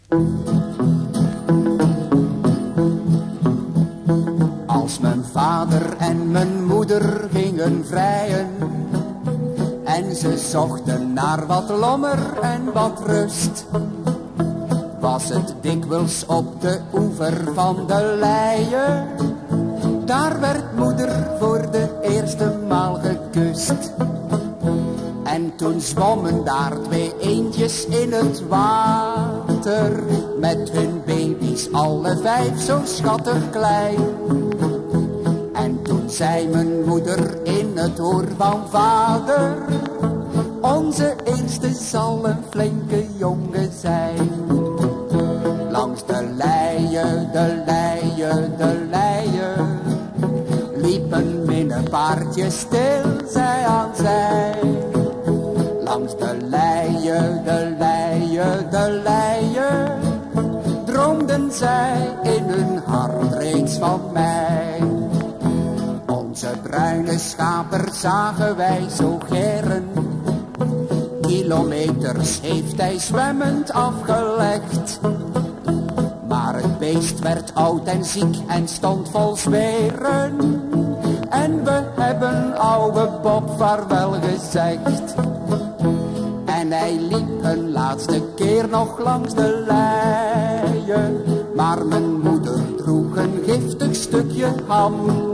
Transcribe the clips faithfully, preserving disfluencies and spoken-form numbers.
Als mijn vader en mijn moeder gingen vrijen en ze zochten naar wat lommer en wat rust, was het dikwijls op de oever van de Leie. Daar werd moeder voor de eerste maal gekust. En toen zwommen daar twee eendjes in het water, met hun baby's alle vijf zo schattig klein. En toen zei mijn moeder in het oor van vader, onze eerste zal een flinke jongen zijn. Langs de Leie, de Leie, de Leie, liep een minnepaardje stil, zij aan zij. Langs de Leie, de Leie, de Leie, droomden zij in hun hart reeds van mij. Onze bruine schaper zagen wij zo geren, kilometers heeft hij zwemmend afgelegd. Maar het beest werd oud en ziek en stond vol zweren, en we hebben oude Bob vaarwel gezegd. En hij liep een laatste keer nog langs de Leie, maar mijn moeder droeg een giftig stukje ham.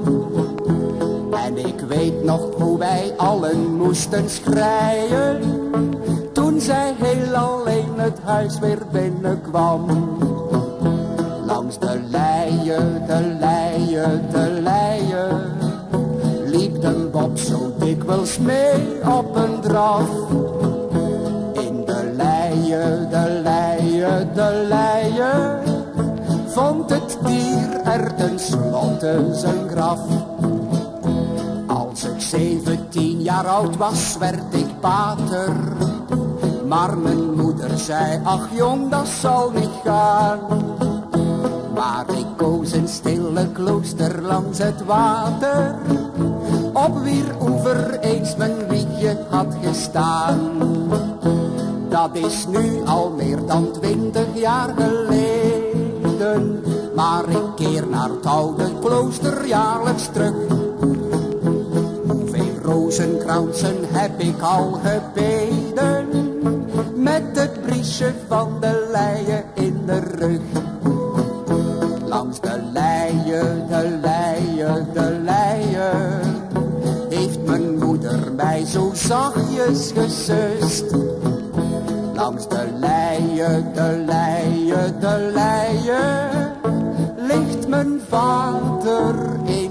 En ik weet nog hoe wij allen moesten schreien, toen zij heel alleen het huis weer binnenkwam. Langs de Leie, de Leie, de Leie, liep de Bob zo dikwijls mee op een draf. In de Leie, de Leie, de Leie, vond het dier er tenslotte zijn graf. Als ik zeventien jaar oud was, werd ik pater. Maar mijn moeder zei, ach jong, dat zal niet gaan. Maar ik koos een stille klooster langs het water, op wier oever eens mijn wiegje had gestaan. Dat is nu al meer dan twintig jaar geleden, maar ik keer naar het oude klooster jaarlijks terug. Hoeveel rozenkransen heb ik al gebeden, met het briesje van de Leie in de rug. Langs de Leie, de Leie, de Leie, heeft mijn moeder mij zo zachtjes gesust. Langs de Leie, de Leie, de Leie, ligt mijn vader in